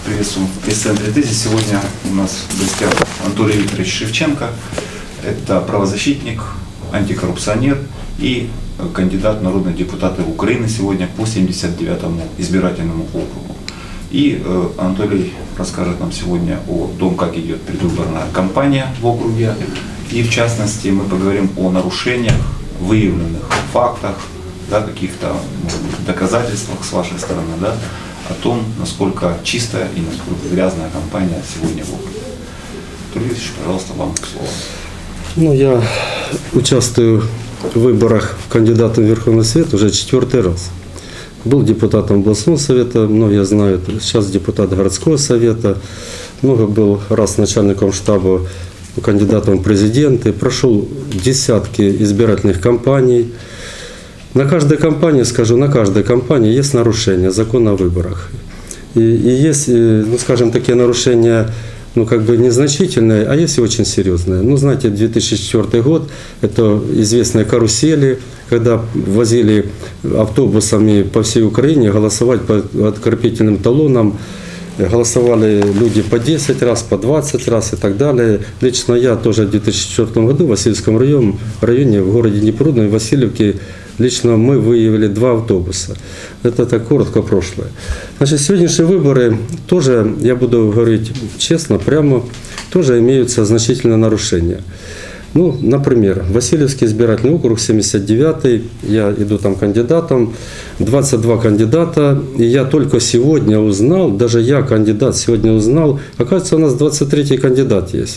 Приветствуем в пресс-центре «Тезис». Сегодня у нас в гостях Анатолий Викторович Шевченко. Это правозащитник, антикоррупционер и кандидат в народные депутаты Украины сегодня по 79-му избирательному округу. И Анатолий расскажет нам сегодня о том, как идет предвыборная кампания в округе. И в частности мы поговорим о нарушениях, выявленных фактах, да, каких-то, может быть, доказательствах с вашей стороны, да, о том, насколько чистая и насколько грязная кампания сегодня в округе. Анатолий Викторович, пожалуйста, вам слово. Ну, я участвую в выборах кандидата в Верховный Совет уже 4-й раз. Был депутатом областного совета, многие знают, сейчас депутат городского совета, много был раз начальником штаба, кандидатом в президенты, прошел десятки избирательных кампаний. На каждой кампании, скажу, на каждой кампании есть нарушения закона о выборах. И есть, ну, скажем, такие нарушения, ну, как бы незначительные, а есть и очень серьезные. Ну, знаете, 2004 год, это известные карусели, когда возили автобусами по всей Украине голосовать по открепительным талонам. Голосовали люди по 10 раз, по 20 раз и так далее. Лично я тоже в 2004 году в Васильевском районе, в городе Днепрудной, в Васильевке, лично мы выявили 2 автобуса. Это так коротко прошлое. Значит, сегодняшние выборы тоже, я буду говорить честно, прямо, тоже имеются значительные нарушения. Ну, например, Васильевский избирательный округ, 79-й, я иду там кандидатом, 22 кандидата, и я только сегодня узнал, даже я, кандидат, сегодня узнал, оказывается, у нас 23-й кандидат есть.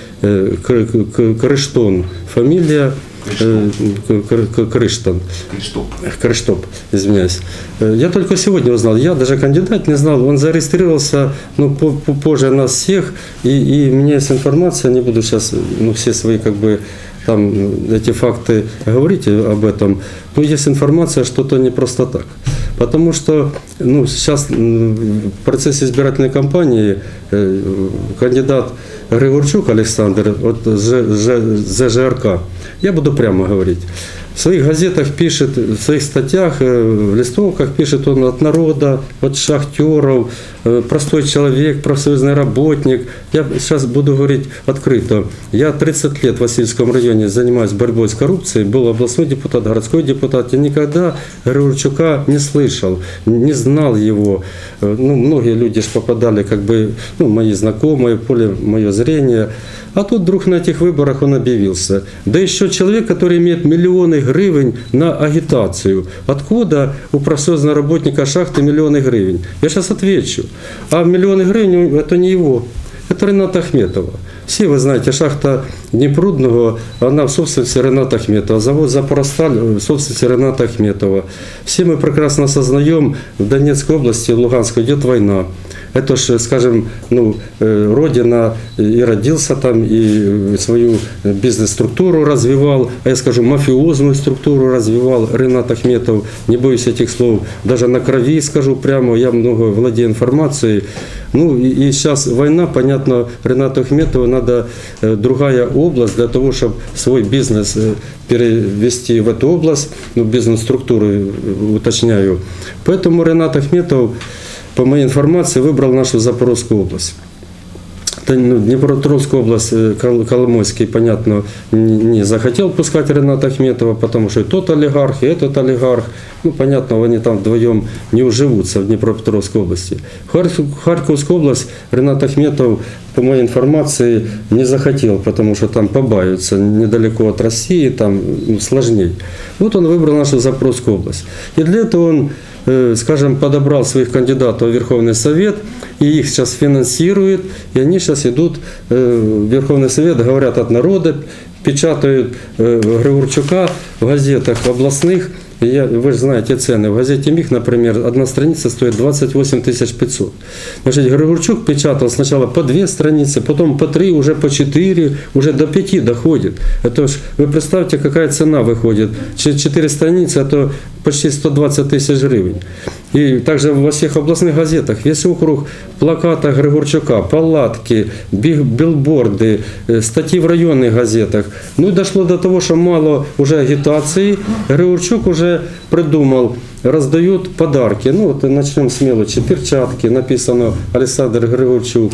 Крыштон, фамилия. Крыштоп, извиняюсь. Я только сегодня узнал, я даже кандидат не знал, он зарегистрировался, ну, позже нас всех, и у меня есть информация, не буду сейчас, ну, все свои, как бы, там, эти факты говорить об этом, но есть информация, что это не просто так. Потому что, ну, сейчас в процессе избирательной кампании кандидат Григорчук Александр от ЗЖРК, я буду прямо говорить, в своих газетах пишет, в своих статьях, в листовках пишет он от народа, от шахтеров, простой человек, профсоюзный работник. Я сейчас буду говорить открыто. Я 30 лет в Васильевском районе занимаюсь борьбой с коррупцией, был областной депутат, городской депутат. Я никогда Григорчука не слышал, не знал его. Ну, многие люди же попадали, как бы, ну, мои знакомые, в поле мое зрение. А тут вдруг на этих выборах он объявился. Да еще человек, который имеет миллионы гривен на агитацию. Откуда у профсоюзного работника шахты миллионы гривен? Я сейчас отвечу. А миллионы гривен это не его. Это Рената Ахметова. Все вы знаете, шахта Днепрудного, она в собственности Рената Ахметова. Завод «Запоросталь» в собственности Рената Ахметова. Все мы прекрасно осознаем, в Донецкой области, в Луганской идет война. Это же, скажем, ну, родина, и родился там, и свою бизнес-структуру развивал, а я скажу, мафиозную структуру развивал Ренат Ахметов, не боюсь этих слов, даже на крови скажу прямо, я много владею информацией. Ну и сейчас война, понятно, Ренату Ахметову надо другая область для того, чтобы свой бизнес перевести в эту область, ну, бизнес-структуру уточняю. Поэтому Ренат Ахметов, по моей информации, выбрал нашу Запорожскую область. Днепропетровскую область Коломойский, понятно, не захотел пускать Рената Ахметова, потому что и тот олигарх, и этот олигарх, ну, понятно, они там вдвоем не уживутся в Днепропетровской области. Харьковскую область Ренат Ахметов, по моей информации, не захотел, потому что там побаиваются, недалеко от России, там, ну, сложнее. Вот он выбрал нашу Запорожскую область. И для этого он, скажем, подобрал своих кандидатов в Верховный Совет, и их сейчас финансирует, и они сейчас идут в Верховный Совет, говорят от народа, печатают Григорчука в газетах областных. Вы же знаете цены. В газете «Миг», например, одна страница стоит 28 500. Значит, Григорчук печатал сначала по 2 страницы, потом по 3, уже по 4, уже до 5 доходит. Это ж, вы представьте, какая цена выходит. 4 страницы, а то почти 120 тысяч гривен. И также во всех областных газетах, весь округ, плаката Григорчука, палатки, билборды, статьи в районных газетах. Ну и дошло до того, что мало уже агитации. Григорчук уже придумал, раздают подарки. Ну вот начнем с мелочи. Перчатки, написано Александр Григорчук.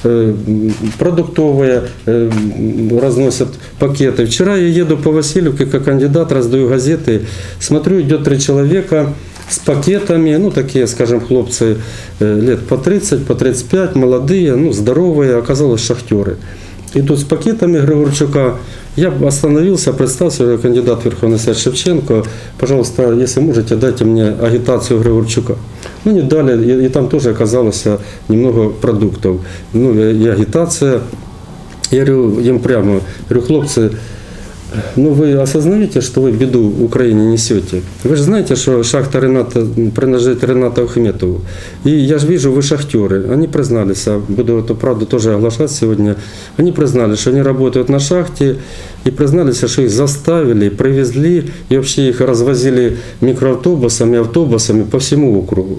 Продуктовые разносят пакеты. Вчера я еду по Васильевке как кандидат, раздаю газеты. Смотрю, идет 3 человека с пакетами, ну такие, скажем, хлопцы лет по 30, по 35, молодые, ну здоровые, оказалось шахтеры. Идут с пакетами Григорчука. Я остановился, представился, я кандидат в Верховный Совет Шевченко. Пожалуйста, если можете, дайте мне агитацию Григорчука. Ну, не дали, и там тоже оказалось немного продуктов. Ну, и агитация. Я говорю им прямо, говорю, хлопцы, ну вы осознаете, что вы беду Украине несете? Вы же знаете, что шахта Рената принадлежит Ренату Ахметову. И я же вижу, вы шахтеры. Они признались, буду эту правду тоже оглашать сегодня, они признались, что они работают на шахте, и признались, что их заставили, привезли, и вообще их развозили микроавтобусами, автобусами по всему округу.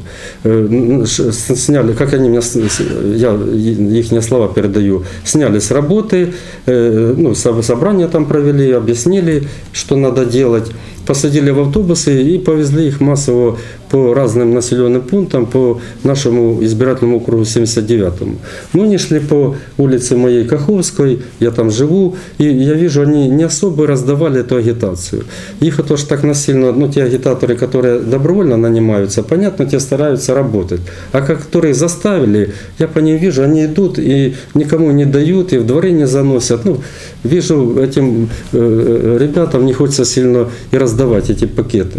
Сняли, как они меня, я их слова передаю, сняли с работы, ну, собрание там провели, объяснили, что надо делать, посадили в автобусы и повезли их массово по разным населенным пунктам, по нашему избирательному округу 79-му. Мы не шли по улице моей Каховской, я там живу, и я вижу, они не особо раздавали эту агитацию. Их это ж так насильно, ну, те агитаторы, которые добровольно нанимаются, понятно, те стараются работать. А которые заставили, я по ним вижу, они идут и никому не дают, и в дворе не заносят. Ну, вижу, этим ребятам не хочется сильно и раздавать эти пакеты.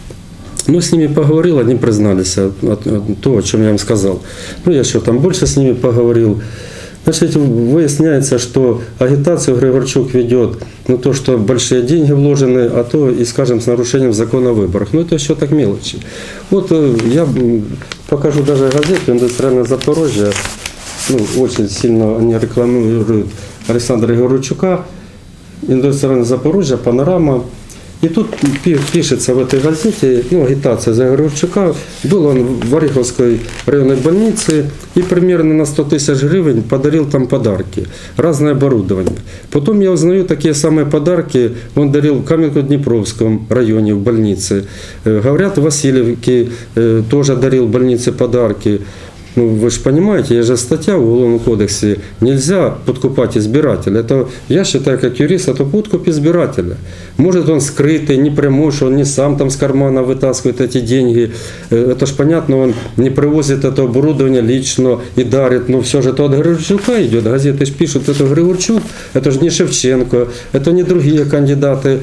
Ну, с ними поговорил, они признались, то, о чем я вам сказал. Ну, я еще там больше с ними поговорил. Значит, выясняется, что агитацию Григорчук ведет, ну, то, что большие деньги вложены, а то и, скажем, с нарушением закона о выборах. Ну, это еще так мелочи. Вот я покажу даже газету «Индустриальное Запорожье». Ну, очень сильно они рекламируют Александра Григорчука. «Индустриальное Запорожье», «Панорама». И тут пишется в этой газете, ну, агитация за Григорчука. Был он в Ореховской районной больнице и примерно на 100 тысяч гривен подарил там подарки, разное оборудование. Потом я узнаю, такие самые подарки он дарил в Каменко-Днепровском районе в больнице. Говорят, в Васильевке тоже дарил в больнице подарки. Ну, вы же понимаете, есть же статья в Уголовном кодексе, нельзя подкупать избирателя. Это, я считаю, как юрист, это подкуп избирателя. Может, он скрытый, не прямой, что он не сам там с кармана вытаскивает эти деньги. Это ж понятно, он не привозит это оборудование лично и дарит. Но все же это от Григорчука идет. Газеты ж пишут, это Григорчук, это же не Шевченко, это не другие кандидаты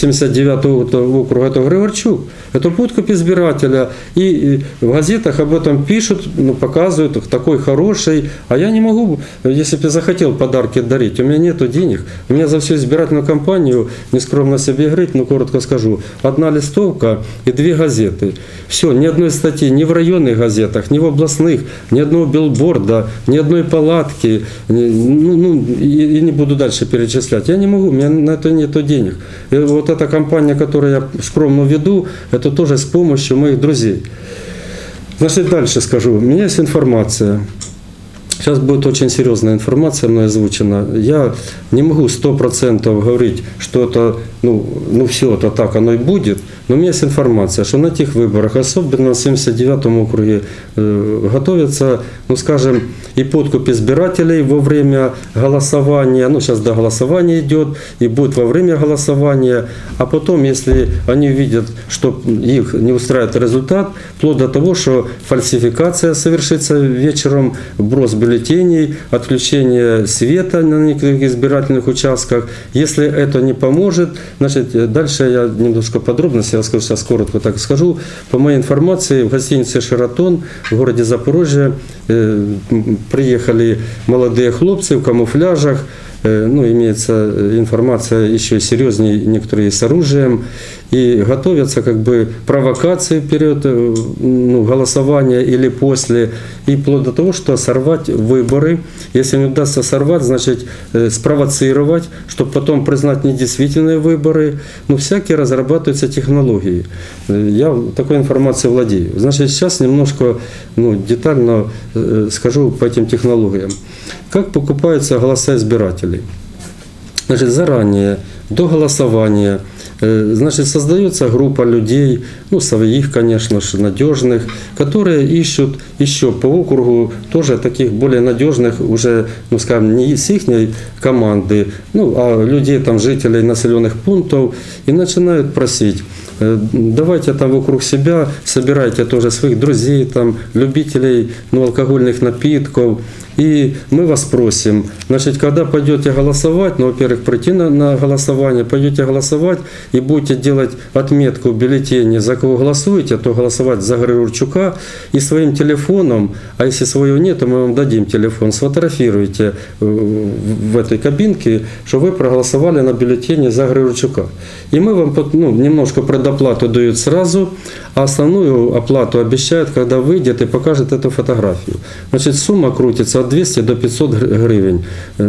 79-го округа, это Григорчук. Это подкуп избирателя. И в газетах об этом пишут, ну, показывают, такой хороший, а я не могу, если бы я захотел подарки дарить, у меня нету денег, у меня за всю избирательную кампанию, нескромно себе говорить, но коротко скажу, 1 листовка и 2 газеты. Все, ни одной статьи, ни в районных газетах, ни в областных, ни одного билборда, ни одной палатки, и не буду дальше перечислять. Я не могу, у меня на это нету денег. И вот эта кампания, которую я скромно веду, это тоже с помощью моих друзей. Значит, дальше скажу. У меня есть информация. Сейчас будет очень серьезная информация мной озвучена. Я не могу 100% говорить, что это, ну все, это так оно и будет. Но у меня есть информация, что на тех выборах, особенно в 79-м округе, готовятся, ну скажем, и подкуп избирателей во время голосования. Ну сейчас до голосования идет, и будет во время голосования. А потом, если они увидят, что их не устраивает результат, вплоть до того, что фальсификация совершится вечером, брос бюллетеней, отключение света на некоторых избирательных участках. Если это не поможет, значит, дальше я немножко подробности, я скажу, сейчас коротко так скажу. По моей информации, в гостинице «Шератон» в городе Запорожье приехали молодые хлопцы в камуфляжах. Ну, имеется информация еще серьезнее, некоторые с оружием. и готовятся как бы провокации в период голосования или после, и вплоть до того, что сорвать выборы. Если не удастся сорвать, значит спровоцировать, чтобы потом признать недействительные выборы. Ну, всякие разрабатываются технологии. Я такой информацией владею. Значит, сейчас немножко детально скажу по этим технологиям. Как покупаются голоса избирателей? Значит, заранее, до голосования, значит, создается группа людей, своих, конечно же, надежных, которые ищут еще по округу тоже таких более надежных, уже, скажем, не с их команды, а людей, там, жителей населенных пунктов, и начинают просить: давайте там вокруг себя собирайте тоже своих друзей, там, любителей алкогольных напитков. И мы вас просим, значит, когда пойдете голосовать, во-первых, прийти на голосование, пойдете голосовать и будете делать отметку в бюллетене, за кого голосуете, то голосовать за Григорчука, и своим телефоном, а если своего нет, то мы вам дадим телефон, сфотографируйте в этой кабинке, что вы проголосовали на бюллетене за Григорчука. И мы вам немножко предоплату дают сразу, а основную оплату обещают, когда выйдет и покажет эту фотографию. Значит, сумма крутится от 200 до 500 гривен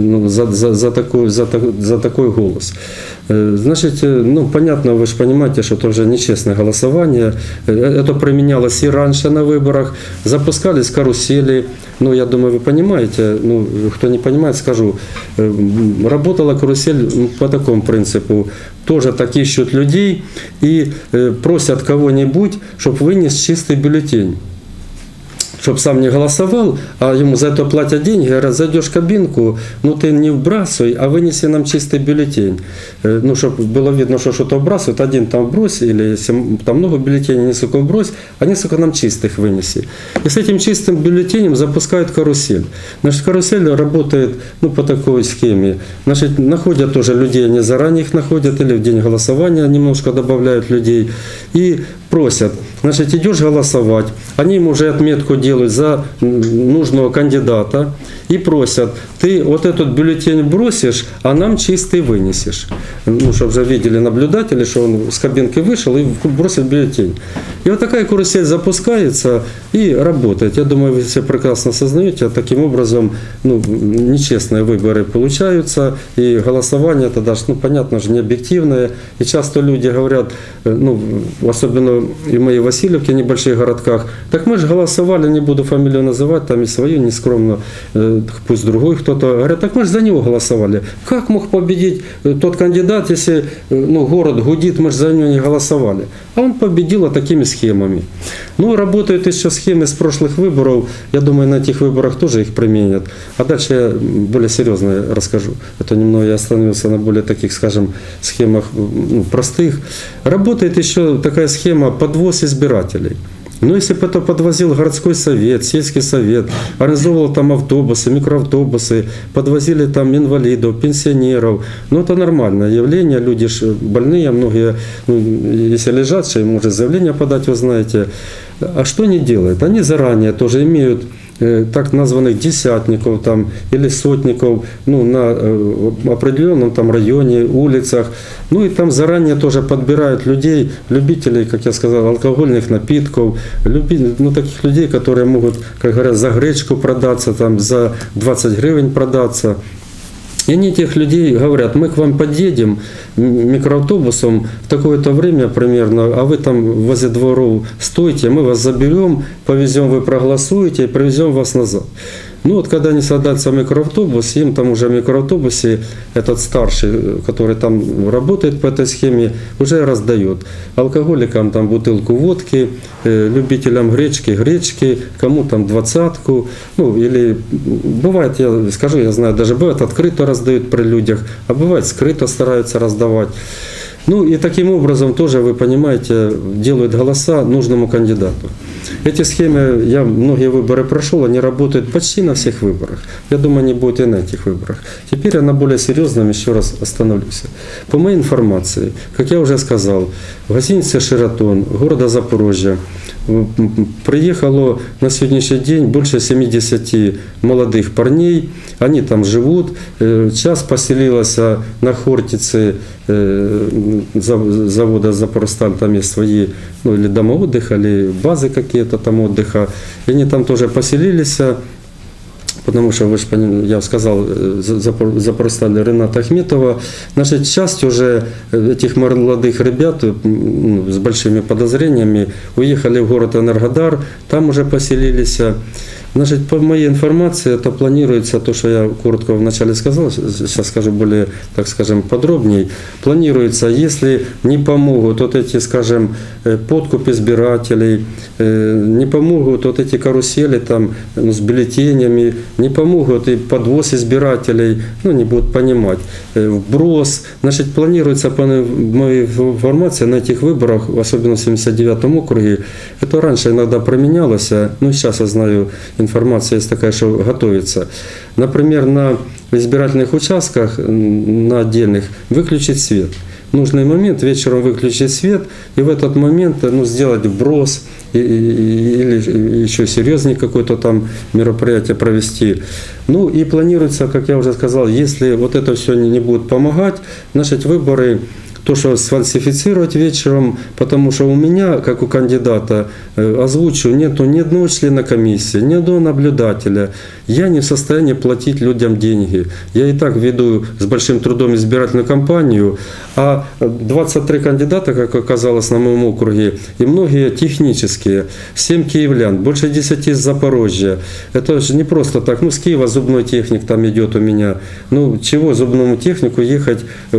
за такой голос. Значит, понятно, вы же понимаете, что это уже нечестное голосование. Это применялось и раньше на выборах. Запускались карусели. Я думаю, вы понимаете. Кто не понимает, скажу. Работала карусель по такому принципу. Тоже так ищут людей и просят кого-нибудь, чтобы вынес чистый бюллетень. Чтобы сам не голосовал, а ему за это платят деньги, говорят: зайдешь в кабинку, ты не вбрасывай, а вынеси нам чистый бюллетень. Чтобы было видно, что что-то вбрасывают, один там вбрось, или если там много бюллетеней, несколько вбрось, а несколько нам чистых вынеси. И с этим чистым бюллетенем запускают карусель. Значит, карусель работает по такой схеме. Значит, находят тоже людей, они заранее их находят, или в день голосования немножко добавляют людей, и просят: значит, идешь голосовать, они им уже отметку делают за нужного кандидата и просят: ты вот этот бюллетень бросишь, а нам чистый вынесешь. Чтобы уже видели наблюдатели, что он с кабинки вышел и бросил бюллетень. И вот такая карусель запускается и работает. Я думаю, вы все прекрасно осознаете, таким образом нечестные выборы получаются, и голосование это даже, понятно же, не объективное. И часто люди говорят, особенно и в моей Васильевке, в небольших городках: так мы же голосовали, не буду фамилию называть, там и свою нескромно, пусть другой кто-то. Говорят: так мы же за него голосовали. Как мог победить тот кандидат, если город гудит, мы же за него не голосовали? А он победил такими схемами. Работают еще схемы с прошлых выборов. Я думаю, на этих выборах тоже их применят. А дальше я более серьезно расскажу. Это немного я остановился на более таких, скажем, схемах простых. Работает еще такая схема: подвоз избирателей. Если бы это подвозил городской совет, сельский совет, организовывал там автобусы, микроавтобусы, подвозили там инвалидов, пенсионеров, это нормальное явление, люди же больные, многие, если лежачие, может заявление подать, вы знаете. А что они делают? Они заранее тоже имеют так названных десятников там, или сотников на определенном там районе, улицах. И там заранее тоже подбирают людей, любителей, как я сказал, алкогольных напитков, таких людей, которые могут, как говорят, за гречку продаться, там, за 20 гривен продаться. И они этих людей говорят: мы к вам подъедем микроавтобусом в такое-то время примерно, а вы там возле дворов стойте, мы вас заберем, повезем, вы проголосуете и привезем вас назад. Когда они садятся в микроавтобус, им там уже в микроавтобусе этот старший, который там работает по этой схеме, уже раздает алкоголикам там бутылку водки, любителям гречки, кому там 20-ку, или бывает, я скажу, я знаю, даже бывает открыто раздают при людях, а бывает скрыто стараются раздавать. И таким образом тоже, вы понимаете, делают голоса нужному кандидату. Эти схемы, я многие выборы прошел, они работают почти на всех выборах. Я думаю, они будут и на этих выборах. Теперь я на более серьезном еще раз остановлюсь. По моей информации, как я уже сказал, в гостинице «Шератон» города Запорожья приехало на сегодняшний день больше 70 молодых парней, они там живут. Сейчас поселилась на Хортице завода «Запорожсталь», там есть свои, ну, или дома отдыха, или базы какие-то там отдыха. И они там тоже поселились, потому что, вы же понимаете, я сказал, Запорожсталь Рената Ахметова. Значит, часть уже этих молодых ребят с большими подозрениями уехали в город Энергодар, там уже поселились. Значит, по моей информации, это планируется, то, что я коротко вначале сказал, сейчас скажу более, так скажем, подробнее. Планируется, если не помогут вот эти, скажем, подкуп избирателей, не помогут вот эти карусели там, с бюллетенями, не помогут и подвоз избирателей, ну, не будут понимать, вброс. Значит, планируется, по моей информации, на этих выборах, особенно в 79-м округе, это раньше иногда променялось, но сейчас я знаю, информация есть такая, что готовится. Например, на избирательных участках, на отдельных, выключить свет. В нужный момент вечером выключить свет и в этот момент, ну, сделать вброс или еще серьезнее какое-то там мероприятие провести. Ну и планируется, как я уже сказал, если вот это все не будет помогать, значит, выборы, то, что сфальсифицировать вечером, потому что у меня, как у кандидата, озвучу, нету ни одного члена комиссии, ни одного наблюдателя. Я не в состоянии платить людям деньги. Я и так веду с большим трудом избирательную кампанию, а 23 кандидата, как оказалось на моем округе, и многие технические, 7 киевлян, больше 10 из Запорожья. Это же не просто так, ну, с Киева зубной техник там идет у меня. Ну, чего зубному технику ехать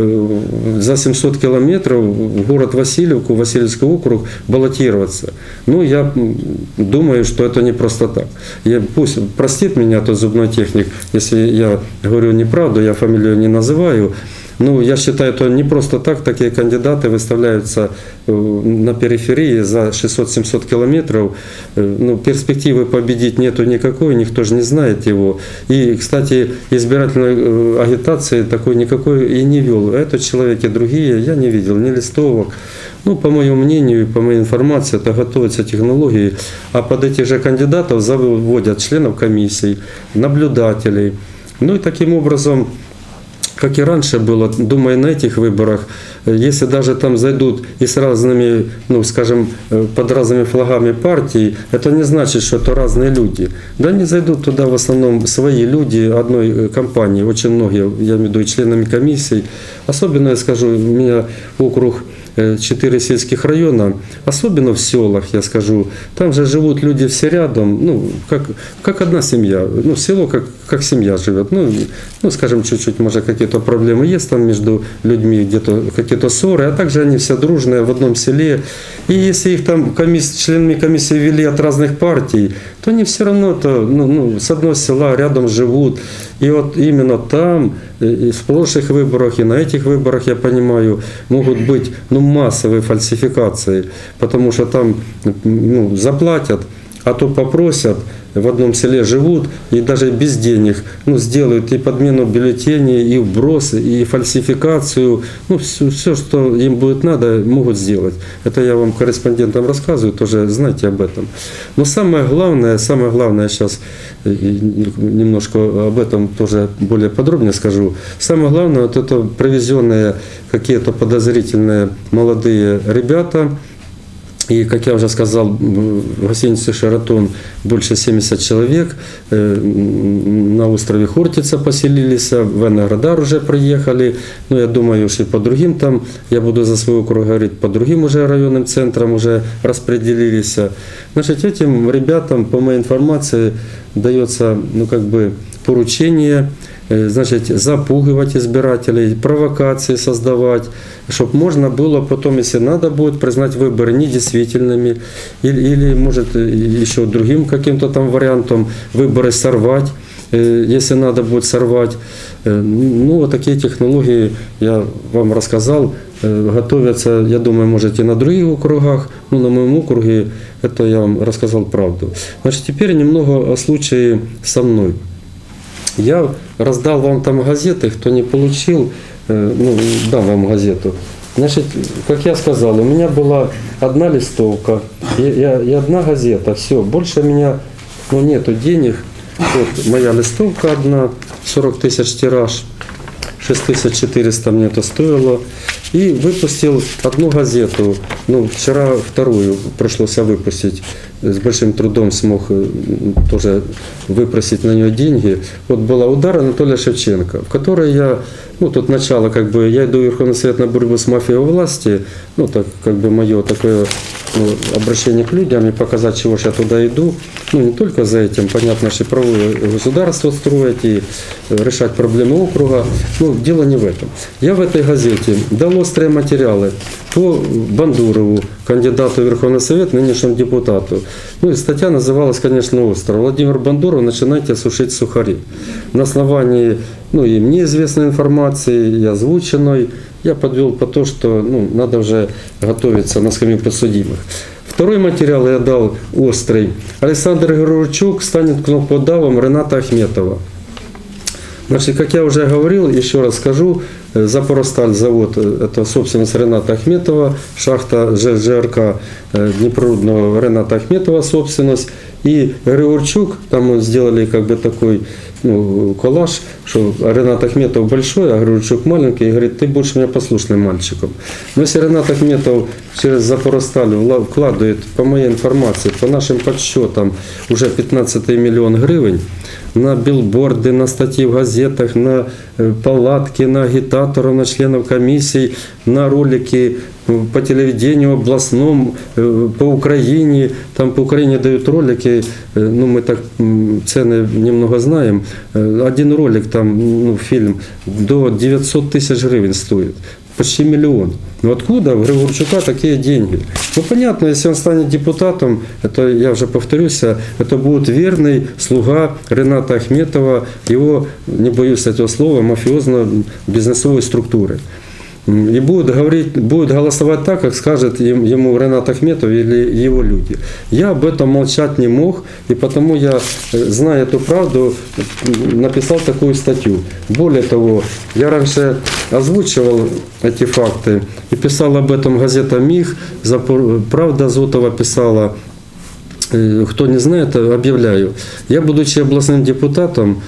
за 700 километров в город Васильевку, Васильевский округ, баллотироваться. Ну, я думаю, что это не просто так. Пусть простит меня тот зубной техник, если я говорю неправду, я фамилию не называю. Ну, я считаю, это не просто так, такие кандидаты выставляются на периферии за 600-700 километров. Ну, перспективы победить нету никакой, никто же не знает его. И, кстати, избирательной агитации такой никакой и не вел. Этот человек и другие я не видел, ни листовок. Ну, по моему мнению, по моей информации, это готовятся технологии, а под этих же кандидатов заводят членов комиссий, наблюдателей. Ну и таким образом, как и раньше было, думаю, на этих выборах, если даже там зайдут и с разными, ну, скажем, под разными флагами партий, это не значит, что это разные люди. Да, они зайдут туда в основном свои люди одной компании, очень многие, я имею в виду и членами комиссий. Особенно, я скажу, у меня округ 4 сельских района, особенно в селах, я скажу, там же живут люди все рядом, ну, как одна семья, ну, село как семья живет, ну, скажем, чуть-чуть, может, какие-то проблемы есть там между людьми, где-то какие-то ссоры, а также они все дружные в одном селе, и если их там членами комиссии вели от разных партий, то они все равно с одного села рядом живут, и вот именно там, и в прошлых выборах, и на этих выборах, я понимаю, могут быть, массовые фальсификации, потому что там, заплатят, а то попросят, в одном селе живут, и даже без денег, сделают и подмену бюллетеней, и вбросы, и фальсификацию, все, что им будет надо, могут сделать. Это я вам, корреспондентам, рассказываю, тоже знаете об этом. Но самое главное, сейчас немножко об этом тоже более подробнее скажу. Самое главное, вот это привезенные какие-то подозрительные молодые ребята. И, как я уже сказал, в гостинице «Шератон» больше 70 человек, на острове Хортица поселились, в Энергодар уже приехали, я думаю, что и по другим там, я буду за свой округ говорить, по другим уже районным центрам уже распределились. Значит, этим ребятам, по моей информации, дается, поручение, значит, запугивать избирателей, провокации создавать, чтобы можно было потом, если надо будет, признать выборы недействительными или может, еще другим каким-то там вариантом выборы сорвать, если надо будет сорвать. Вот такие технологии я вам рассказал, готовятся, я думаю, может, и на других округах, на моем округе это я вам рассказал правду. Значит, теперь немного о случае со мной. Я раздал вам там газеты, кто не получил, дам вам газету. Значит, как я сказал, у меня была одна листовка, и одна газета, все, больше у меня нету денег. Вот моя листовка одна, 40 тысяч тираж, 6400 мне это стоило. И выпустил одну газету, вчера вторую пришлось выпустить. С большим трудом смог тоже выпросить на нее деньги. Вот была «Удар» Анатолия Шевченко, в которой я, тут начало, я иду в Верховный Совет на борьбу с мафией у власти, так мое такое обращение к людям и показать, чего же я туда иду. Не только за этим, понятно, что правовое государство строить и решать проблемы округа, но дело не в этом. Я в этой газете дал острые материалы по Бандурову, кандидату в Верховный Совет, нынешнему депутату. И статья называлась, конечно, остро. Владимир Бандуров, начинайте сушить сухари. На основании и мне известной информации, и озвученной, я подвел по то, что надо уже готовиться на скамью подсудимых. Второй материал я дал острый. Александр Григорчук станет кнопкодавом Рената Ахметова. Значит, как я уже говорил, еще раз скажу, Запоросталь завод, это собственность Рената Ахметова, шахта ЖРК Днепрорудного Рената Ахметова собственность. И Григорчук, там мы сделали такой коллаж, что Ренат Ахметов большой, а Григорчук маленький, и говорит, ты будешь у меня послушным мальчиком. Но если Ренат Ахметов через Запоросталь вкладывает, по моей информации, по нашим подсчетам, уже 15 миллион гривен, на билборды, на статьи в газетах, на палатки, на агитаторов, на членов комиссий, на ролики по телевидению областном, по Украине. Там по Украине дают ролики, мы так цены немного знаем. Один ролик, там фильм, до 900 тысяч гривен стоит. Почти миллион. Но откуда у Григорчука такие деньги? Понятно, если он станет депутатом, это, я уже повторюсь, это будет верный слуга Рената Ахметова, его, не боюсь этого слова, мафиозно-бизнесовой структуры. И будет голосовать так, как скажет ему Ренат Ахметов или его люди. Я об этом молчать не мог, и потому я, зная эту правду, написал такую статью. Более того, я раньше озвучивал эти факты и писал об этом газета «Миг», «Правда» Зотова писала. Кто не знает, объявляю. Я, будучи областным депутатом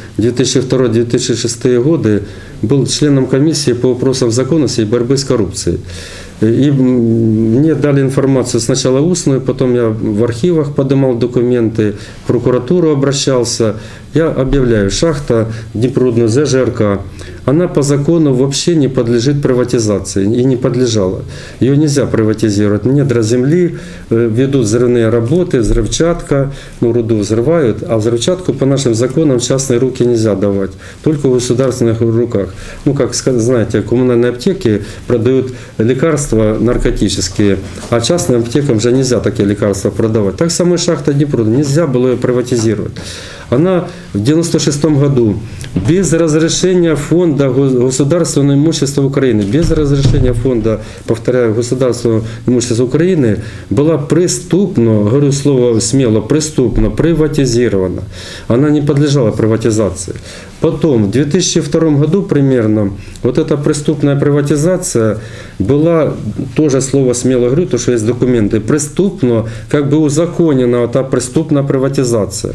2002-2006 годы, был членом комиссии по вопросам законности и борьбы с коррупцией. И мне дали информацию сначала устную, потом я в архивах поднимал документы, в прокуратуру обращался. Я объявляю, шахта Днепрорудная ЗЖРК, она по закону вообще не подлежит приватизации и не подлежала. Ее нельзя приватизировать. Недра земли, ведут взрывные работы, взрывчатка, руду взрывают, а взрывчатку по нашим законам в частные руки нельзя давать, только в государственных руках. Как знаете, коммунальные аптеки продают лекарства наркотические, а частным аптекам же нельзя такие лекарства продавать. Так само и шахта Днепрорудная, нельзя было ее приватизировать. Она в 1996 году без разрешения фонда государственного имущества Украины, без разрешения фонда, повторяю, государственного имущества Украины, была преступно, говорю слово смело, преступно приватизирована. Она не подлежала приватизации. Потом, в 2002 году примерно, вот эта преступная приватизация была, тоже слово смело говорю, то что есть документы, преступно, узаконена эта преступная приватизация.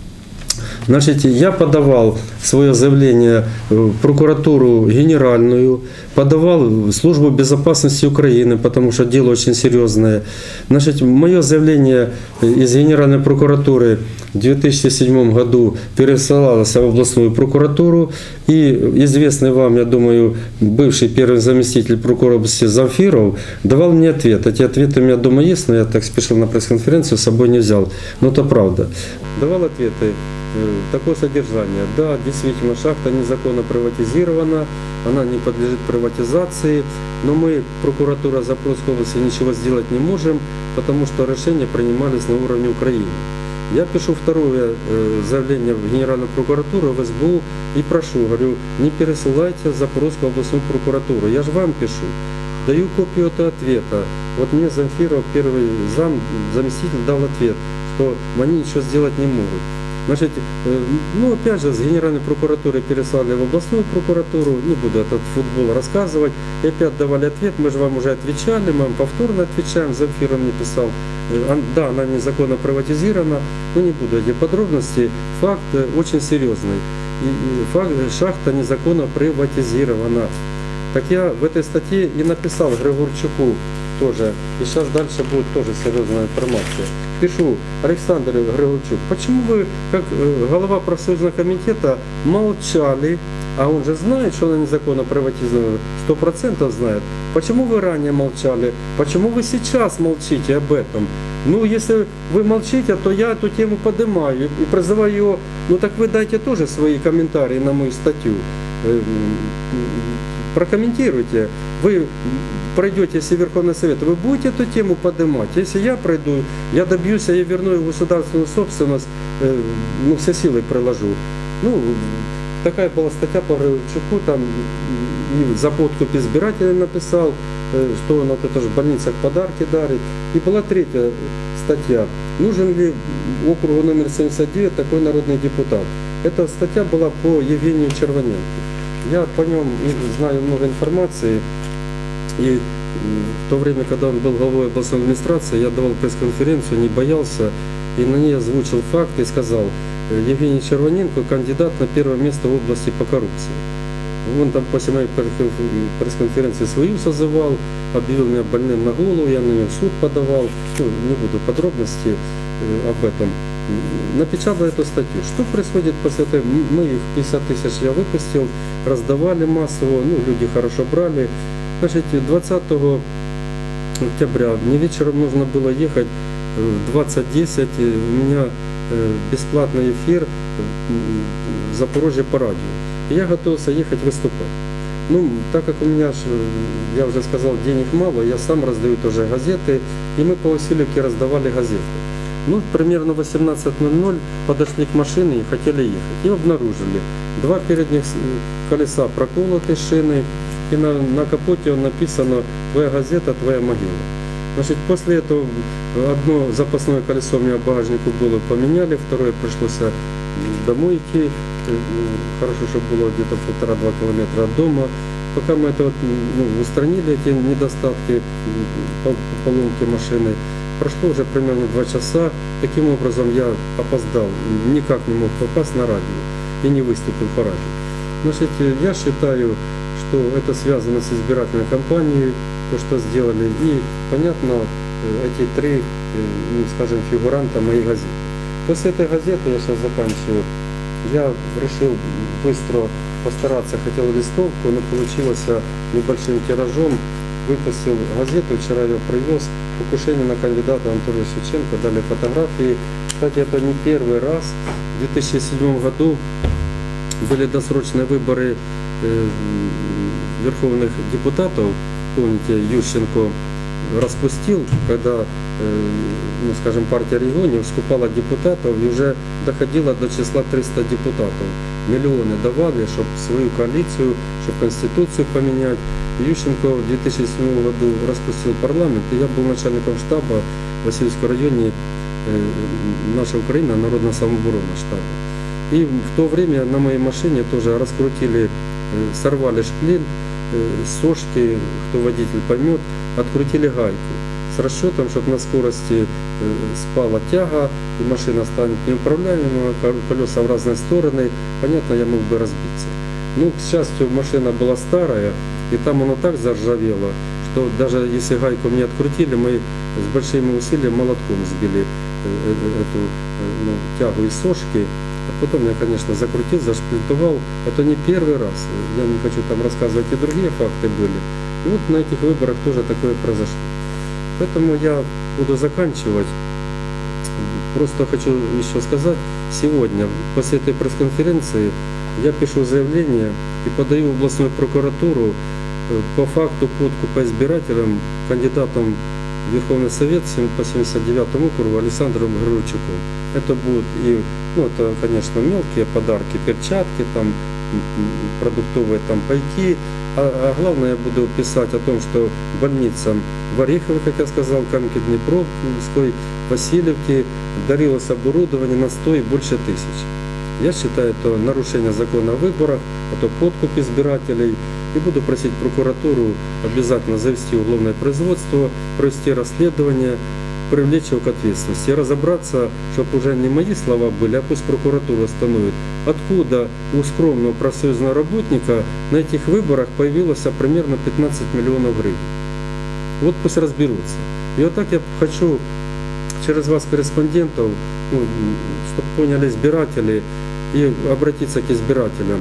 Значит, я подавал свое заявление в прокуратуру генеральную, подавал в Службу безопасности Украины, потому что дело очень серьезное. Значит, мое заявление из Генеральной прокуратуры в 2007 году пересылалось в областную прокуратуру, и известный вам, я думаю, бывший первый заместитель прокурора области Замфиров давал мне ответ. Эти ответы у меня дома есть, но я так спешил на пресс-конференцию, с собой не взял. Но это правда. Давал ответы. Такое содержание. Да, действительно, шахта незаконно приватизирована, она не подлежит приватизации, но мы, прокуратура Запорожской области, ничего сделать не можем, потому что решения принимались на уровне Украины. Я пишу второе заявление в Генеральную прокуратуру, в СБУ и прошу, говорю, не пересылайте в Запорожскую областную прокуратуру, я же вам пишу. Даю копию этого ответа. Вот мне Замфиров, первый заместитель, дал ответ, что они ничего сделать не могут. Значит, ну опять же, с Генеральной прокуратуры переслали в областную прокуратуру, не буду этот футбол рассказывать, и опять давали ответ, мы же вам уже отвечали, мы вам повторно отвечаем, Замфир мне писал, да, она незаконно приватизирована, но не буду эти подробности, факт очень серьезный, факт, шахта незаконно приватизирована. Так я в этой статье и написал Григорчуку тоже, и сейчас дальше будет тоже серьезная информация. Пишу: Александр Григорчук, почему вы, как глава профсоюзного комитета, молчали, а он же знает, что она незаконно приватизирована, 100% знает. Почему вы ранее молчали? Почему вы сейчас молчите об этом? Ну, если вы молчите, то я эту тему поднимаю и призываю ее, ну так вы дайте тоже свои комментарии на мою статью. Прокомментируйте. Вы пройдете, если Верховный Совет, вы будете эту тему поднимать. Если я пройду, я добьюсь, я верну в государственную собственность, ну, все силы приложу. Ну, такая была статья по Григорчуку, там и за подкуп избирателя написал, что он вот это же в больницах подарки дарит. И была третья статья: нужен ли округу номер 79 такой народный депутат. Эта статья была по Евгению Червоненко. Я по нем знаю много информации, и в то время, когда он был главой областной администрации, я давал пресс-конференцию, не боялся, и на ней озвучил факт и сказал: Евгений Червоненко кандидат на первое место в области по коррупции. Он там после моей пресс-конференции свою созывал, объявил меня больным на голову, я на него в суд подавал, ну, не буду подробности об этом. Напечатал эту статью. Что происходит после этого? Мы их 50 тысяч я выпустил, раздавали массово, ну, люди хорошо брали. Значит, 20 октября мне вечером нужно было ехать в 20:10, у меня бесплатный эфир в Запорожье по радио. И я готовился ехать выступать. Ну, так как у меня, я уже сказал, денег мало, я сам раздаю тоже газеты, и мы по Васильевке раздавали газеты. Ну, примерно в 18:00 подошли к машине и хотели ехать. И обнаружили: два передних колеса проколоты, шины, и на капоте написано: «Твоя газета, твоя могила». Значит, после этого одно запасное колесо у меня в багажнику было, поменяли, второе пришлось домой идти. Хорошо, что было где-то 1,5-2 километра от дома. Пока мы это устранили, эти недостатки по поломке машины, прошло уже примерно 2 часа. Таким образом я опоздал, никак не мог попасть на радио и не выступил по радио. Значит, я считаю, что это связано с избирательной кампанией, то, что сделали. И, понятно, эти три, скажем, фигуранта моей газеты. После этой газеты, я сейчас заканчиваю, я решил быстро постараться, хотел листовку, но получилось небольшим тиражом. Выпустил газету, вчера ее привез: «Покушение на кандидата Анатолия Шевченко», дали фотографии. Кстати, это не первый раз. В 2007 году были досрочные выборы верховных депутатов. Помните, Ющенко распустил, когда, ну, скажем, партия регионов скупала депутатов и уже доходила до числа 300 депутатов. Миллионы давали, чтобы свою коалицию, чтобы конституцию поменять. Ющенко в 2007 году распустил парламент, и я был начальником штаба в Васильевском районе, наша Украина, народная самооборона штаба. И в то время на моей машине тоже раскрутили, сорвали шпиль, сошки, кто водитель поймет, открутили гайку с расчетом, чтобы на скорости спала тяга и машина станет неуправляемой, колеса в разные стороны, понятно, я мог бы разбиться. Ну, к счастью, машина была старая, и там оно так заржавело, что даже если гайку мне открутили, мы с большими усилиями молотком сбили эту тягу из сошки. А потом я, конечно, закрутил, зашплинтовал. Это не первый раз. Я не хочу там рассказывать, и другие факты были. И вот на этих выборах тоже такое произошло. Поэтому я буду заканчивать. Просто хочу еще сказать, сегодня, после этой пресс-конференции, я пишу заявление и подаю в областную прокуратуру по факту подкупа избирателям, кандидатом в Верховный Совет по 79 округу Александром Григорчуком. Это будут и, ну, это, конечно, мелкие подарки, перчатки, там, продуктовые там пайки, А главное, я буду писать о том, что больницам в Орехово, как я сказал, Каменке-Днепровской, Васильевке дарилось оборудование на 100 и больше тысяч. Я считаю, это нарушение закона о выборах, это подкуп избирателей. И буду просить прокуратуру обязательно завести уголовное производство, провести расследование, привлечь его к ответственности и разобраться, чтобы уже не мои слова были, а пусть прокуратура установит, откуда у скромного профсоюзного работника на этих выборах появилось примерно 15 миллионов гривен. Вот пусть разберутся. И вот так я хочу через вас, корреспондентов, чтобы поняли избиратели, и обратиться к избирателям.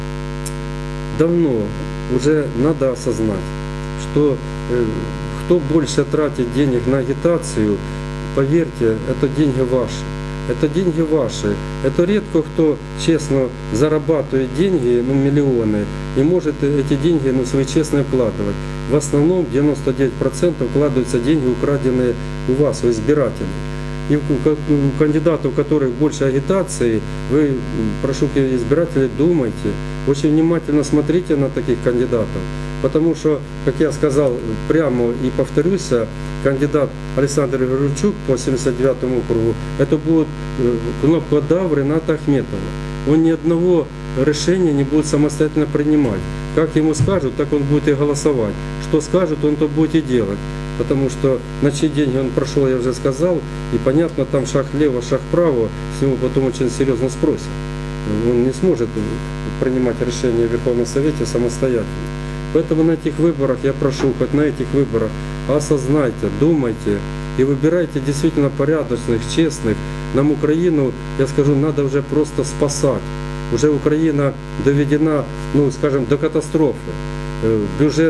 Давно уже надо осознать, что кто больше тратит денег на агитацию, поверьте, это деньги ваши. Это деньги ваши. Это редко кто честно зарабатывает деньги, миллионы, и может эти деньги свои честно вкладывать. В основном 99% вкладываются деньги, украденные у вас, у избирателей. И у кандидатов, у которых больше агитации, вы, прошу избирателей, думайте, очень внимательно смотрите на таких кандидатов. Потому что, как я сказал прямо и повторюсь, кандидат Александр Григорчук по 79-му округу, это будет кнопкодав Рената Ахметова. Он ни одного решения не будет самостоятельно принимать. Как ему скажут, так он будет и голосовать. Что скажут, он то будет и делать. Потому что на чьи деньги он прошел, я уже сказал, и понятно, там шаг влево, шаг вправо, с него потом очень серьезно спросят. Он не сможет принимать решения в Верховном Совете самостоятельно. Поэтому на этих выборах, я прошу, хоть на этих выборах, осознайте, думайте и выбирайте действительно порядочных, честных. Нам Украину, я скажу, надо уже просто спасать. Уже Украина доведена, скажем, до катастрофы. Бюджет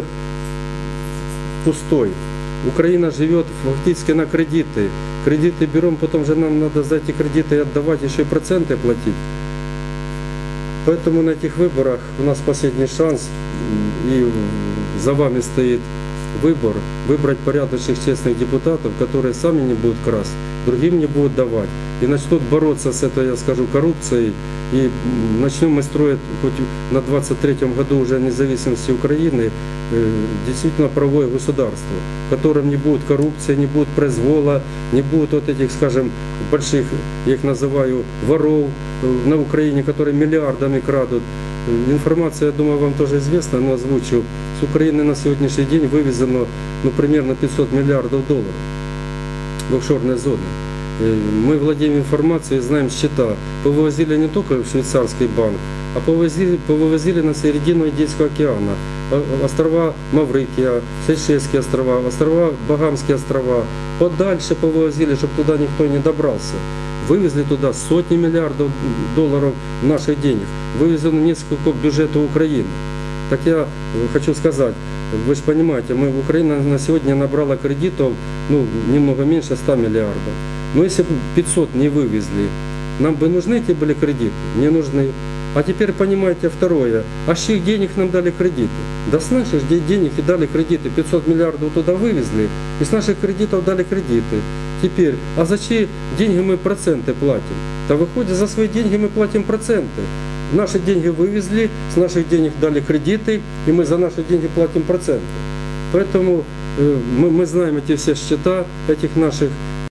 пустой. Украина живет фактически на кредиты. Кредиты берем, потом же нам надо за эти кредиты отдавать, еще и проценты платить. Поэтому на этих выборах у нас последний шанс, и за вами стоит выбор, выбрать порядочных, честных депутатов, которые сами не будут красть, другим не будут давать. И начнут бороться с этой, я скажу, коррупцией. И начнем мы строить, хоть на 23-м году уже независимости Украины, действительно правовое государство, в котором не будет коррупции, не будет произвола, не будет вот этих, скажем, больших, я их называю, воров на Украине, которые миллиардами крадут. Информация, я думаю, вам тоже известна, но озвучу. С Украины на сегодняшний день вывезено примерно 500 миллиардов долларов в офшорные зоны. Мы владеем информацией, знаем счета. Повывозили не только в швейцарский банк, а повывозили на середину Индийского океана. Острова Маврикия, Сейшельские острова, острова Багамские острова. Подальше повывозили, чтобы туда никто не добрался. Вывезли туда сотни миллиардов долларов наших денег. Вывезено несколько бюджетов Украины. Так я хочу сказать, вы же понимаете, Украина на сегодня набрала кредитов немного меньше 100 миллиардов. Но если бы 500 не вывезли, нам бы нужны эти были кредиты? Не нужны. А теперь понимаете второе. А с чьих денег нам дали кредиты? Да с наших денег и дали кредиты. 500 миллиардов туда вывезли, и с наших кредитов дали кредиты. Теперь, а за чьи деньги мы проценты платим? Да выходит, за свои деньги мы платим проценты. Наши деньги вывезли, с наших денег дали кредиты, и мы за наши деньги платим проценты. Поэтому мы знаем эти все счета этих наших,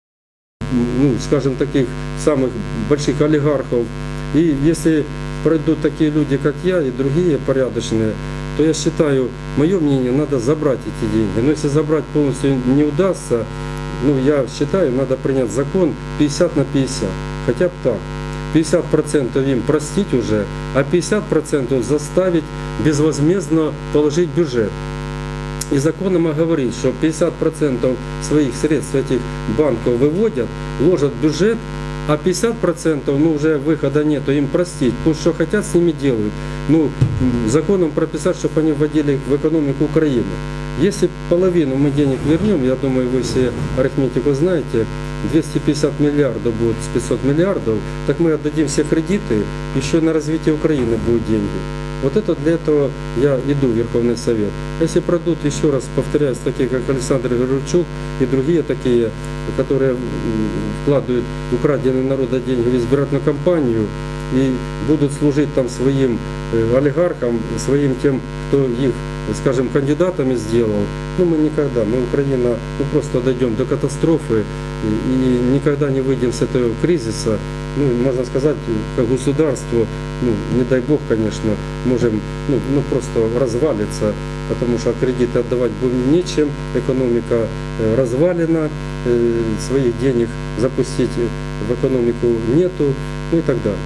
скажем, таких самых больших олигархов. И если пройдут такие люди, как я, и другие порядочные, то я считаю, мое мнение, надо забрать эти деньги. Но если забрать полностью не удастся, я считаю, надо принять закон 50 на 50. Хотя бы так. 50% им простить уже, а 50% заставить безвозмездно положить в бюджет. И законом говорит, что 50% своих средств этих банков выводят, ложат в бюджет, а 50% уже выхода нету, им простить. Пусть что хотят с ними делают. Законом прописать, чтобы они вводили в экономику Украины. Если половину мы денег вернем, я думаю, вы все арифметику знаете, 250 миллиардов будет с 500 миллиардов, так мы отдадим все кредиты, еще на развитие Украины будут деньги. Вот это для этого я иду в Верховный Совет. Если пройдут, еще раз повторяюсь, такие как Александр Григорчук и другие такие, которые вкладывают украденные народа деньги в избирательную кампанию и будут служить там своим олигархам, своим тем, кто их скажем, кандидатами сделал, ну мы никогда, мы Украина, ну просто дойдем до катастрофы и никогда не выйдем с этого кризиса, ну можно сказать, как государство, ну не дай бог, конечно, можем, ну просто развалиться, потому что кредиты отдавать будем нечем, экономика развалена, своих денег запустить в экономику нету, ну и так далее.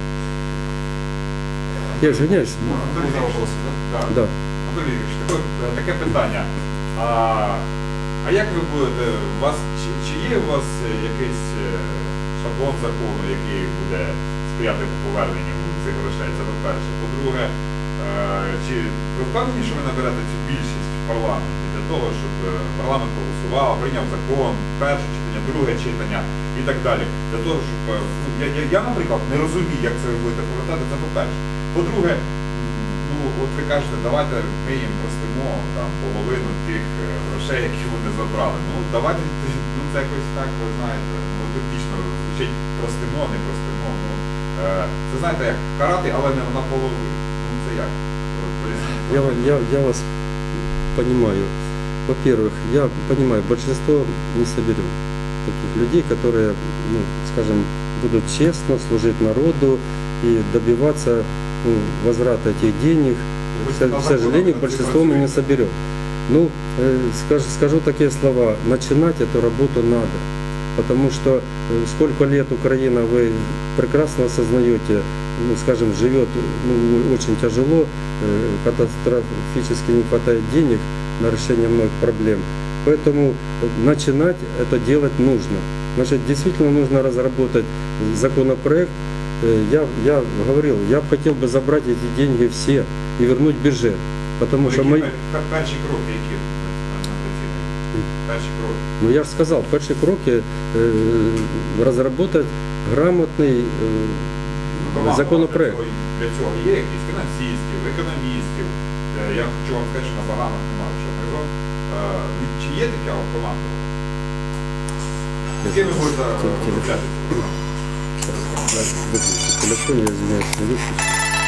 Я извиняюсь. Андрій вопрос, так? Да. Андрій Юрійович, таке питання. А як ви будете, чи є у вас якийсь шаблон закону, який буде сприяти поверненню цих грошей? Це по-перше. По-друге, чи ви впевнені, що ви наберете цю більшість в парламенті для того, щоб парламент проголосував, прийняв закон, перше читання, друге читання і так далі? Для того, щоб я, наприклад, не розумію, як це ви будете повертати, це по-перше. По-друге, ну от ви кажете, давайте ми їм простимо там половину тих грошей, які вони забрали. Ну давайте, ну це якось так, ви знаєте, ну утопічно звучить простимо, не простимо. Ну це знаєте, як карати, але не наполовину. Ну це як? Я вас понимаю. Во-первых, я понимаю, большинство не соберем таких людей, которые, ну, скажем, будут честно служить народу и добиваться возврата этих денег. К сожалению, большинство мы не соберем. Ну, скажу такие слова, начинать эту работу надо. Потому что сколько лет Украина, вы прекрасно осознаете, ну, скажем, живет очень тяжело, катастрофически не хватает денег на решение многих проблем. Поэтому начинать это делать нужно. Значит, действительно нужно разработать законопроект. Я говорил, я бы хотел бы забрать эти деньги все и вернуть бюджет. Потому что мы... Перші кроки, які перші кроки? Ну я же сказал, первые кроки разработать грамотный законопроект. Для цього є якісь фінансистів, економістів. Я хочу вам сказати, що на багамах немає що разом. Чи є така команда? З ким ви будете розробляти цю програму? Выключи телефон, я извиняюсь, не выключу.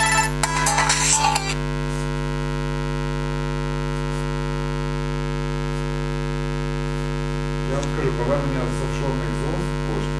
Я вам скажу, повернення з офшорних зон коштів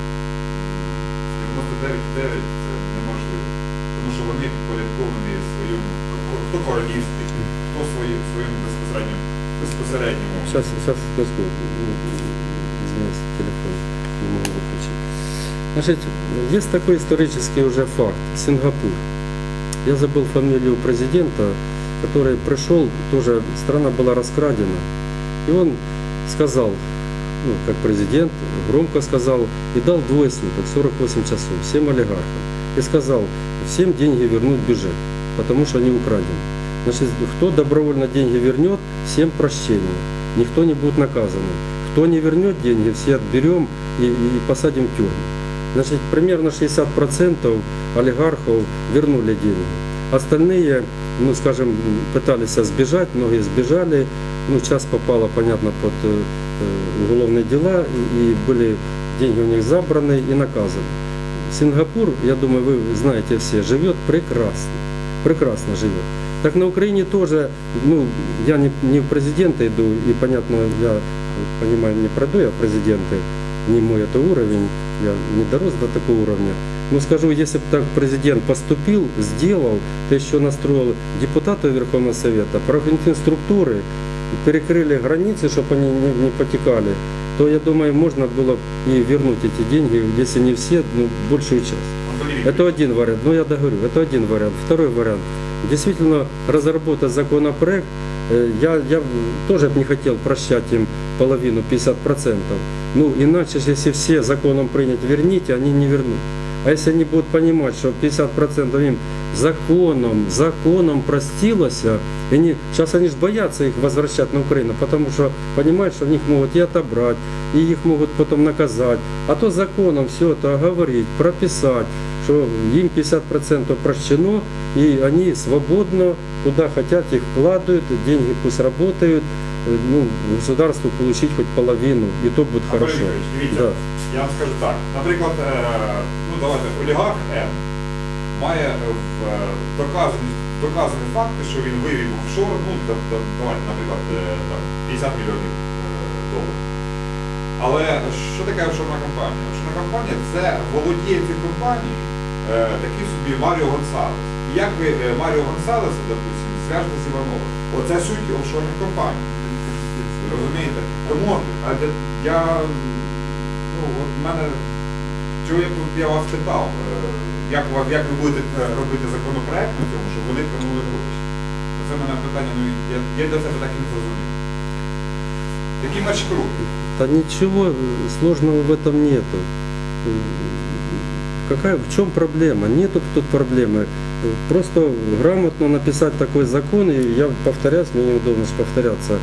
99,9 це неможливо. Тому що вони підпорядковані своєму, хто королівстві, хто своєму безпосередньому. Сейчас, секунду. Извиняюсь, телефон не могу выключить. Значит, есть такой исторический уже факт. Сингапур. Я забыл фамилию президента, который пришел, тоже страна была раскрадена. И он сказал, ну, как президент, громко сказал, и дал двое суток, 48 часов, всем олигархам. И сказал, всем деньги вернуть в бюджет, потому что они украдены. Значит, кто добровольно деньги вернет, всем прощение. Никто не будет наказан. Кто не вернет деньги, все отберем и посадим в тюрьму. Значит, примерно 60% олигархов вернули деньги. Остальные, ну, скажем, пытались сбежать, многие сбежали. Ну, часть попала, понятно, под уголовные дела, и были деньги у них забраны и наказаны. Сингапур, я думаю, вы знаете все, живет прекрасно. Прекрасно живет. Так на Украине тоже, ну, я не в президенты иду, и, понятно, я понимаю, не пройду я в президенты, не мой это уровень, я не дорос до такого уровня. Но скажу, если бы так президент поступил, сделал, то еще настроил депутатов Верховного Совета, правоохранительные структуры, перекрыли границы, чтобы они не потекали, то, я думаю, можно было и вернуть эти деньги, если не все, ну, большую часть. Это один вариант, но я договорю, это один вариант. Второй вариант. Действительно, разработать законопроект, я тоже не хотел прощать им половину, 50%. Ну, иначе, если все законом принять, верните, они не вернут. А если они будут понимать, что 50% им законом простилось, сейчас они же боятся их возвращать на Украину, потому что понимают, что в них могут и отобрать, и их могут потом наказать. А то законом все это оговорить, прописать, что им 50% прощено, и они свободно, куда хотят, их вкладывают, деньги пусть работают, ну, государству получить хоть половину, и то будет хорошо. Дивіться, я вам скажу так. Наприклад, ну давайте, олігарх М має доказані факти, що він вивів в офшор, ну, давайте, наприклад, там, 50 мільйонів доларів. Але що таке офшорна компанія? Офшорна компанія – це володіє цією компанією такий собі Маріо Гонсалес. І як ви Маріо Гонсалеса, допустим, зв'яжете з Івановим? Оце суть офшорних компаній. Розумієте? Тому я, ну, от мене, чого я вас питав, як ви будете робити законопроект на цьому, щоб вони вернули гроші? Це мене питання, ну, я до себе так і не зрозумів. Які перші кроки? Да ничего сложного в этом нету. В чем проблема? Нету тут проблемы. Просто грамотно написать такой закон, и я повторяюсь, мне неудобно повторяться.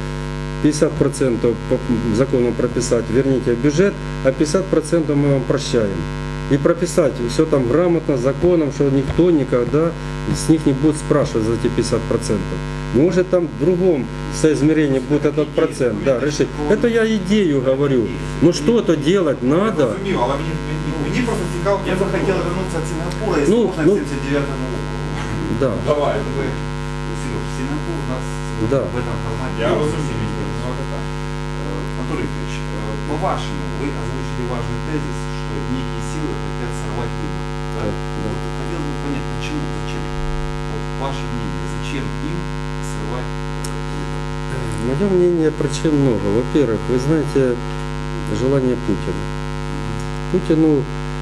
50% по закону прописать, верните в бюджет, а 50% мы вам прощаем. И прописать все там грамотно, законом, что никто никогда с них не будет спрашивать за эти 50%. Может там в другом соизмерении будет этот процент, да, решить. Это я идею говорю. Ну что-то делать надо. Я розумів, але мені просто цікаво. Я бы хотел вернуться от Сингапура, если Ну, можно, ну, к 79-му округу. Да. Давай. Сереж, Сингапур у нас Да. в этом формате. Я розумію. Ну, це так. Анатолий Викторович, по-вашему, вы озвучили важный тезис, что некие силы хотят сорвать выборы. Да? Да. Вот хотел бы понять, почему, зачем? Вот ваше мнение, зачем им срывать выборы? Мое мнение причин много. Во-первых, вы знаете желание Путина. Путину,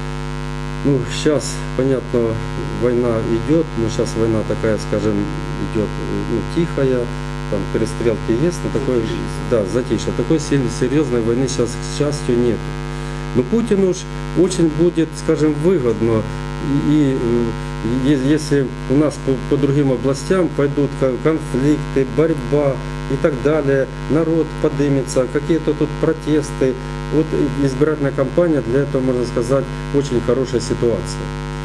ну, сейчас, понятно, война идет, но сейчас война такая, скажем, идет, ну, тихая, там перестрелки есть, но такой, да, затишье. Такой серьезной войны сейчас, к счастью, нет. Но Путину уж очень будет, скажем, выгодно, и если у нас по другим областям пойдут конфликты, борьба и так далее, народ поднимется, какие-то тут протесты, вот избирательная кампания для этого, можно сказать, очень хорошая ситуация.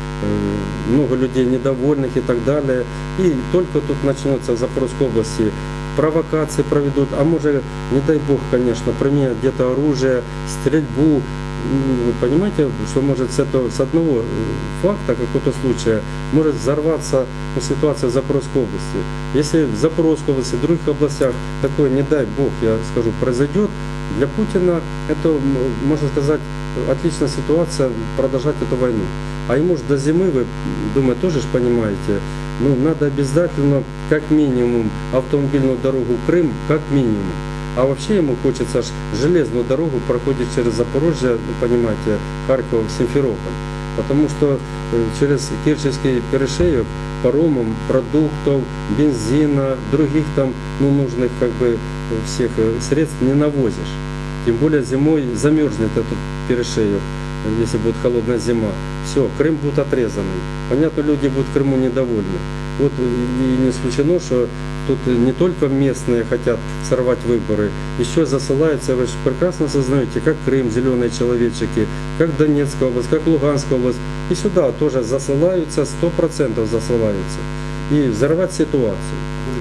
Много людей недовольных и так далее. И только тут начнется в Запорожской области провокации проведут, а может, не дай бог, конечно, применят где-то оружие, стрельбу. Вы понимаете, что может с одного факта, какого-то случая, может взорваться ситуация в Запорожской области. Если в Запорожской области, в других областях такое, не дай бог, я скажу, произойдет, для Путина это, можно сказать, отличная ситуация продолжать эту войну. А ему же до зимы, вы, думаю, тоже ж понимаете, ну, надо обязательно, как минимум, автомобильную дорогу в Крым, как минимум. А вообще ему хочется аж железную дорогу проходить через Запорожье, вы понимаете, Харьков, Симферополь. Потому что через Керченский перешеек паромом продуктов, бензина, других там, ну, нужных как бы всех средств не навозишь. Тем более зимой замерзнет этот перешеек, если будет холодная зима. Все, Крым будет отрезанный. Понятно, люди будут в Крыму недовольны. Вот и не исключено, что тут не только местные хотят сорвать выборы, еще засылаются, вы же прекрасно осознаете, как Крым, зеленые человечки, как Донецкая область, как Луганская область. И сюда тоже засылаются, 100% засылаются. И взорвать ситуацию.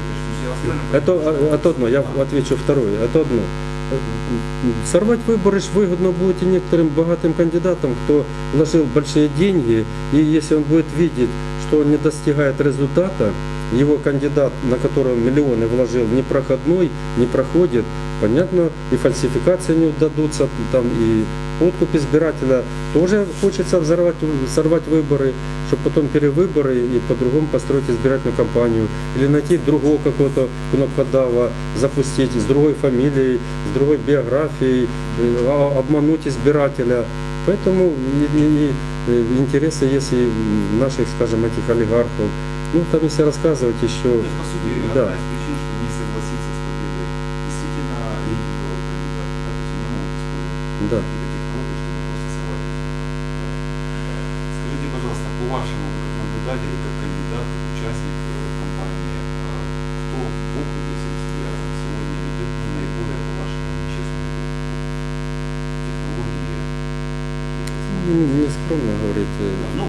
Это одно, я отвечу второе, это одно. Сорвать выборы ж выгодно будет и некоторым богатым кандидатам, кто вложил большие деньги, и если он будет видеть, что он не достигает результата, его кандидат, на которого миллионы вложил, не проходной, не проходит, понятно, и фальсификации не удадутся, там и подкуп избирателя, тоже хочется сорвать выборы, чтобы потом перевыборы и по-другому построить избирательную кампанию, или найти другого какого-то кнопкодава, запустить с другой фамилией, с другой биографией, обмануть избирателя. Поэтому и интересы есть и наших, скажем, этих олигархов. Ну, там если рассказывать еще... То есть, по сути, да. одна из причин, что не согласиться с победой действительно рейтингового кандидата, да, то есть они могут использовать Да. какие-то технологии, чтобы просто сорвать результат. Да. Скажите, пожалуйста, по-вашему, вы как наблюдатель, и как кандидат, как участник кампании, кто в округе себя сегодня ведет наиболее, по-вашему, нечестно? Технологии? Не скромно говорить. Ну,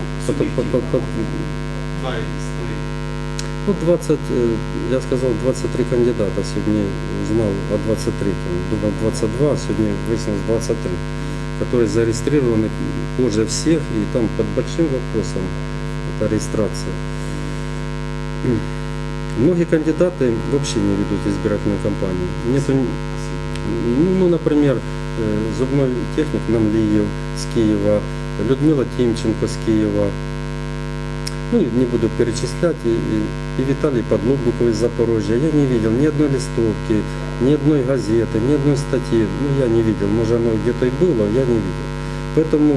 да, истории. Ну, 20, я сказал, 23 кандидата. Сегодня узнал о 23-м. Думал 22, а сегодня выяснилось 23, которые зарегистрированы позже всех. И там под большим вопросом эта регистрация. Многие кандидаты вообще не ведут избирательную кампанию. Нету, ну, например, зубной техник Намлиев с Киева, Людмила Тимченко с Киева, ну, и не буду перечислять, и Виталий Подлобников из Запорожья. Я не видел ни одной листовки, ни одной газеты, ни одной статьи. Ну, я не видел, может, оно где-то и было, я не видел. Поэтому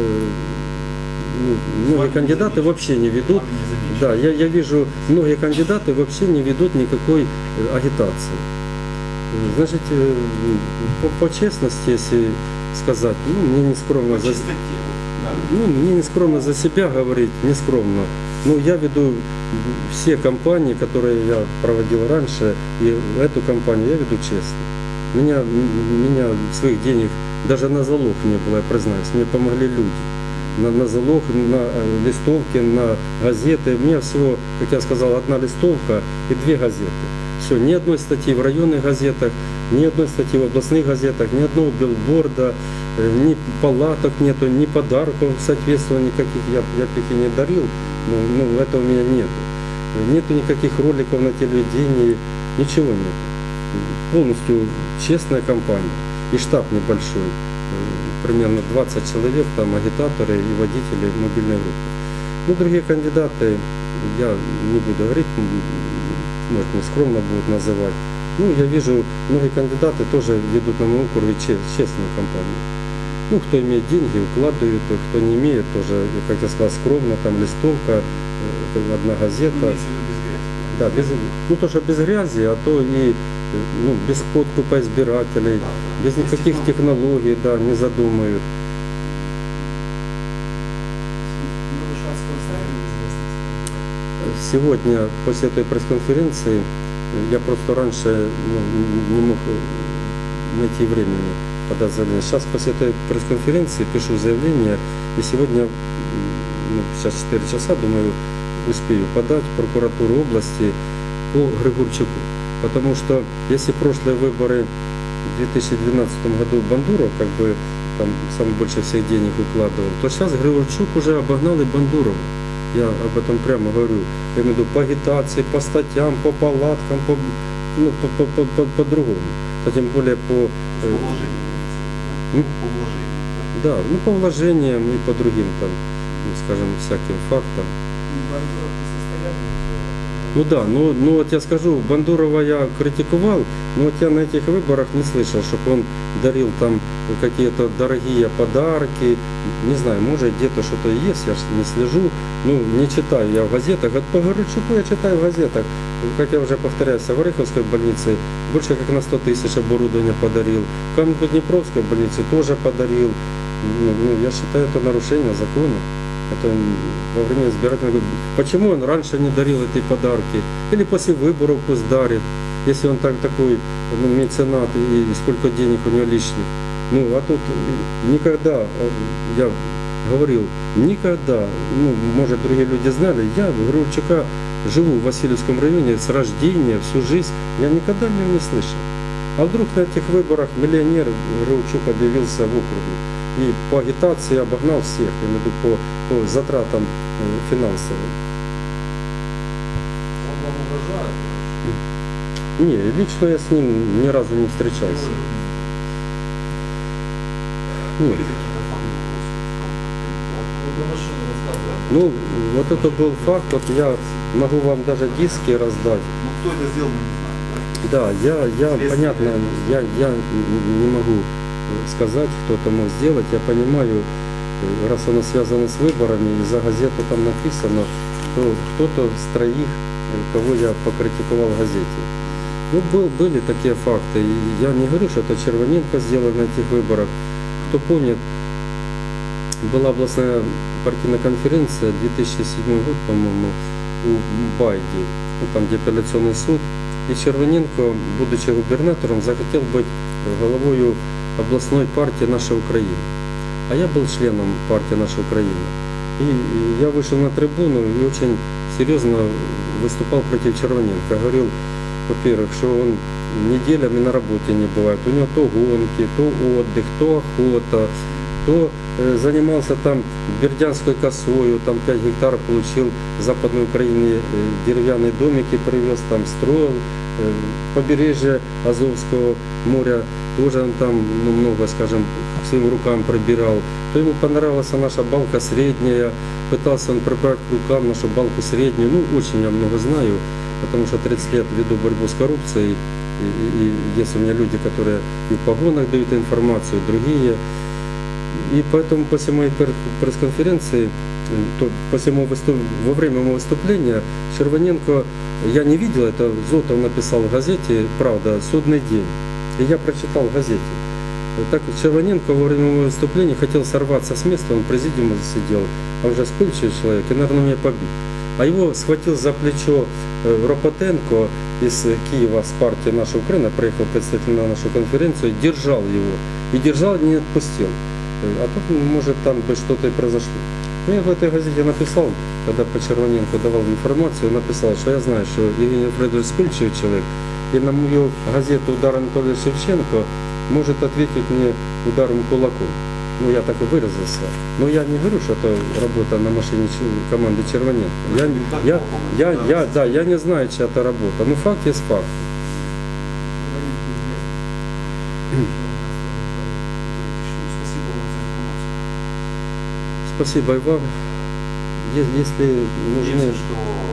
многие кандидаты вообще не ведут. Да, я вижу, многие кандидаты вообще не ведут никакой агитации. Значит, по честности, если сказать, ну, мне не скромно за... Ну, мне не скромно за себя говорить, не скромно. Но я веду все кампании, которые я проводил раньше, и эту кампанию я веду честно. Меня своих денег даже на залог не было, я признаюсь. Мне помогли люди. На залог, на листовки, на газеты. У меня всего, как я сказал, одна листовка и 2 газеты. Все, ни одной статьи в районных газетах, ни одной статьи в областных газетах, ни одного билборда, ни палаток нету, ни подарков, соответственно, никаких я их и не дарил, ну, этого у меня нету. Нету никаких роликов на телевидении, ничего нет. Полностью честная компания и штаб небольшой, примерно 20 человек, там агитаторы и водители мобильной группы. Ну, другие кандидаты, я не буду говорить, может, не скромно будут называть. Ну, я вижу, многие кандидаты тоже ведут на моем округе честную кампанию. Ну, кто имеет деньги, укладывают, кто не имеет, тоже, как я сказал, скромно, там листовка, одна газета. Да, без, ну, то, что без грязи, а то и ну, без подкупа избирателей, без никаких технологий, да, не задумают. Сегодня, после этой пресс-конференции, я просто раньше не мог найти времени подать заявление. Сейчас после этой пресс-конференции пишу заявление, и сегодня, сейчас 4 часа, думаю, успею подать в прокуратуру области по Григорчуку. Потому что если прошлые выборы в 2012 году Бандуров как бы там самое больше всех денег укладывал, то сейчас Григорчук уже обогнал и Бандурова. Я об этом прямо говорю. Я имею в виду по агитации, по статьям, по палаткам, по-другому. А тем более по... Да, ну по вложениям и по другим там, скажем, всяким фактам. Ну да, ну вот я скажу, Бандурова я критиковал, но вот я на этих выборах не слышал, чтобы он дарил там какие-то дорогие подарки. Не знаю, может где-то что-то есть, я не слежу, ну не читаю я в газетах. По Григорчуку я читаю в газетах. Как я уже повторяюсь, в Ореховской больнице больше как на 100 тысяч оборудования подарил. В Каменко-Днепровской больнице тоже подарил. Ну, я считаю, это нарушение закона. Это во время избирательного... Почему он раньше не дарил эти подарки? Или после выборов пусть дарит, если он такой меценат и сколько денег у него лишних. Ну, а тут никогда, я говорил, никогда, ну, может, другие люди знали, я в Григорчука живу в Васильевском районе с рождения, всю жизнь, я никогда о нем не слышал. А вдруг на этих выборах миллионер Григорчук объявился в округе? И по агитации обогнал всех, я имею в виду по затратам финансовым. Он вам угрожает? Не, лично я с ним ни разу не встречался. Нет. Ну, вот это был факт, вот я могу вам даже диски раздать. Ну, кто это сделал, мы не знаем. Да, я понятно, я не могу сказать, кто это мог сделать. Я понимаю, раз оно связано с выборами, и за газету там написано, то кто-то с троих, кого я покритиковал в газете. Ну, были такие факты. И я не говорю, что это Червоненко сделал на этих выборах. Кто помнит, была областная партийная конференция, 2007 год, по-моему, у Байди, ну, там где апелляционный суд. И Червоненко, будучи губернатором, захотел быть головой областной партии «Наша Украина». А я был членом партии «Наша Украина». И я вышел на трибуну и очень серьезно выступал против Червоненко. Говорил, во-первых, что он неделями на работе не бывает. У него то гонки, то отдых, то охота. кто занимался там Бердянской косою, там 5 гектаров получил в Западной Украине, деревянные домики привез, там строил, побережье Азовского моря, тоже он там много, скажем, к своим рукам пробирал. То ему понравилась наша балка средняя, пытался он прибрать к рукам нашу балку среднюю. Ну, очень я много знаю, потому что 30 лет веду борьбу с коррупцией. И есть у меня люди, которые и в погонах дают информацию, другие. И поэтому после моей пресс-конференции, во время моего выступления, Червоненко, я не видел, это Зотов написал в газете «Правда», «Судный день». И я прочитал в газете. Так Червоненко во время моего выступления хотел сорваться с места, он в президиуме сидел, а уже вспыльчивый человек, и, наверное, меня побил. А его схватил за плечо Ропотенко из Киева, с партии «Наша Украина», приехал представитель на нашу конференцию, держал его. И держал, и не отпустил. А тут, может, там бы что-то и произошло. Ну, я в этой газете написал, когда по Червоненко давал информацию, написал, что я знаю, что Евгений Фредович вспыльчивый человек, и на мою газету «Удар Анатолия Шевченко» может ответить мне ударом кулаком. Ну, я так и выразился. Но я не говорю, что это работа на машине команды Червоненко. Я не знаю, чья это работа. Но факт есть факт. Спасибо вам за информацию. Спасибо и вам. Если нужны... Надеемся, что